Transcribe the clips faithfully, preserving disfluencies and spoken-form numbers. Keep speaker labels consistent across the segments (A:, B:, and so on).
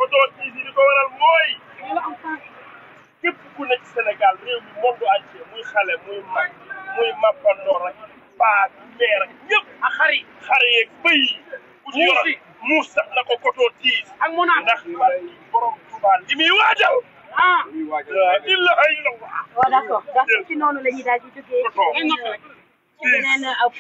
A: photo ci di ko waral mooy képp ku nekk Sénégal réew mi monde entier muy xale muy mag muy mappandoor rek paa meer ak ñëpp ak xari xari yeeg bëy yi ku ci yor muus sax na ko photo tiis ak mu naan ndax borom Tuuba li muy waajal ah ilaha illallah
B: waaw d'accord donc ci noonu la ñuy daal di jógee ci beneen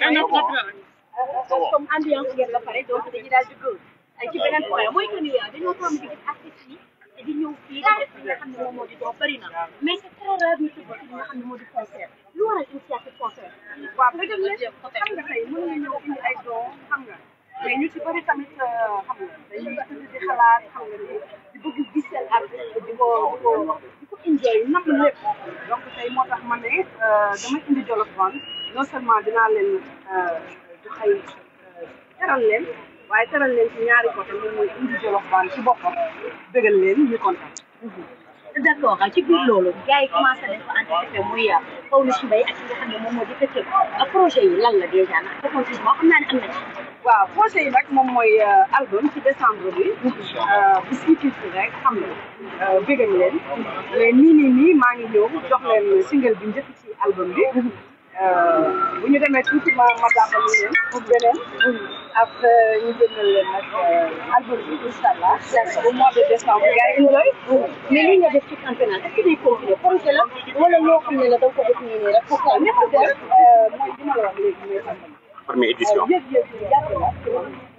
B: comme ambiance ngeen ba pare donc dañuy daal di dugg ci beneen point mooy que ni dañoo toog di gis artistes yi di ñëw fii di def li nga xam ne moom moo di doon bëri na mais c'est très rare ñu tudd li nga xam ne moo di concert lu waral initiative concert.
C: waaw dëgg la xam nga tey mën nga ñëw indi ay doom xam nga mais ñu ci bëri tamit xam nga dañuy tëdd di xalaat xam nga di bëgg gis seen artiste di ko di ko di ko enjoy nam lépp donc tey moo tax ma ne dama indi Jolof Band non seulement dinaa leen joxay teral leen waaye teral leen ci ñaari côté moom mooy indi Jolof Band ci boppam bëggal leen ñu kontaan.
B: d'accord ci biir loolu gars yi commencé nañ ko anticiper muy Pawlish Mbaye ak ki nga xam ne moom moo di tëkkëg projet yi lan la déjà ndax décompte moo xam naa ne am na ci.
C: waaw projet yi nag moom mooy album ci décembre bi. bu siy rek xam nga bëggal leen mais nii nii nii maa ngi ñëw jox leen single bi njëkk ci album bi. bu ñu demee tuuti ma ma jàppale leen pour beneen après ñu jëndal leen nag album bi incha allah au mois de décembre gars yi enjoy
B: mais li nga def ci campagnat est-ce que day continuer projet la wala loo xam ne la da nga ko def nii nii rek pour que
C: mooy li ma la wax léegi mooy campagne
D: première édition
C: yëg yëg yàgg la